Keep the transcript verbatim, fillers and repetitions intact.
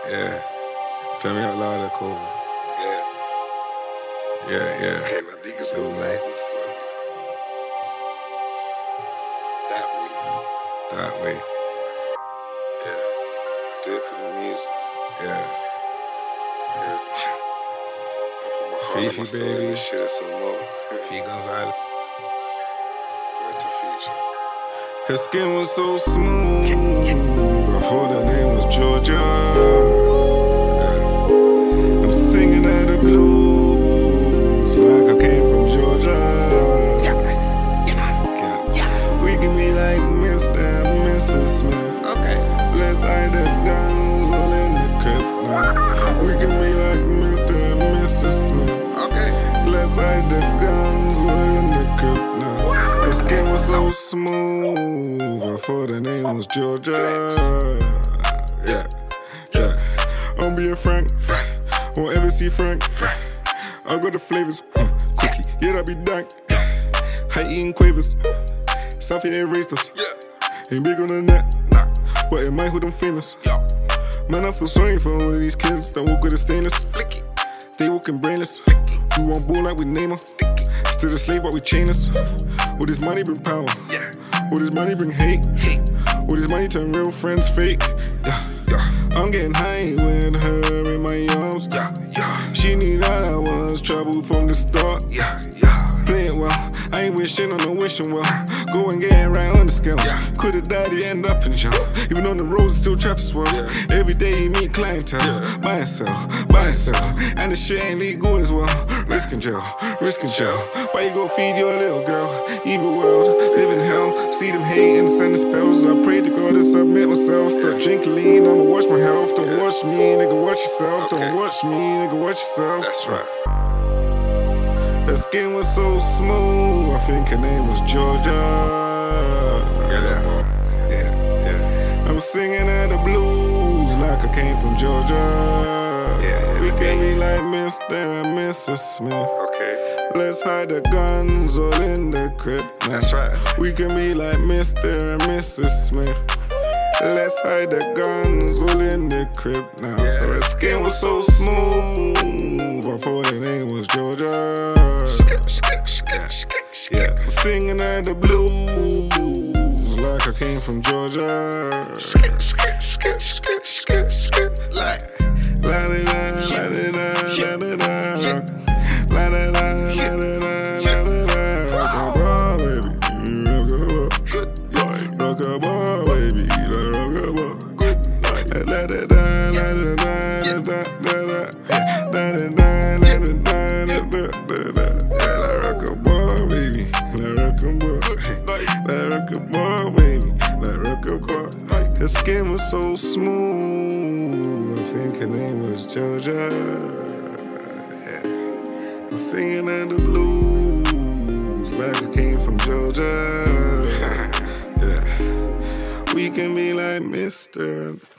Yeah. Tell me out loud, Covers. Yeah. Yeah, yeah. Okay, my niggas go like this one. That way. That way. Yeah. I do it for the music. Yeah. Yeah. I put my heart and my Fifi, soul in baby. this shit and some more. Fee Gonzales. Word to Future. Her skin was so smooth. I thought her name was Jorja. Yeah. I'm singing at the blues like I came from Georgia. Yeah. Yeah. Yeah. We can be like Mister and Missus Smith. Okay. Let's hide the guns all in the crib now. We can be like Mister and Missus Smith. Okay. Let's hide the guns all in the crib now. Her skin was so smooth, I thought her name was Jorja. Yeah, yeah. I'm being frank, won't ever see Frank. I got the flavors, uh, cookie, yeah, that be dank. High eating quavers, South here raised us. Ain't big on the net, nah. But in my hood I'm famous. Man, I feel sorry for all of these kids that walk with a stainless. They walking brainless. We want ball like we name her. Still a slave but we chain us. All this money bring power. All this money bring hate. All this money turn real friends fake. Yeah. I'm getting high with her in my arms. She knew that I was trouble from the start. Play it well, I ain't wishing on no wishing well. Go and get it right on the scales. Coulda died, you end up in jail. Even on the roads, still traps as well. Every day you meet clientele. Buy and sell, buy and sell. And the shit ain't legal as well. Risk in jail, risk in jail. Why you go feed your little girl? Evil world, live in hell. See them hating, sending spells. I pray to God to submit myself. Start drinking lean, I'ma watch my health. Don't watch me, nigga, watch yourself. Don't watch me, nigga, watch yourself. That's right. Her skin was so smooth, I think her name was Jorja. Yeah, yeah, yeah. I'm singing at the blues like I came from Georgia. Yeah, we can be like Mister and Missus Smith. Okay. Let's hide the guns all in the crib now. That's right. We can be like Mister and Missus Smith. Let's hide the guns all in the crib now. Yeah, her skin was so smooth, I thought her name was Jorja. Yeah, I'm singing at the blues like I came from Georgia. Like la da da la da da la da da rock, la da da la da da la da da rock a ball, baby, rock a ball, good night, rock a ball, baby, rock a ball, good night, la da da la da da la da da la da da la da da la da da. Her skin was so smooth, I think her name was Jorja. Yeah. I'm singing at the blues like I came from Georgia. Yeah. We can be like Mister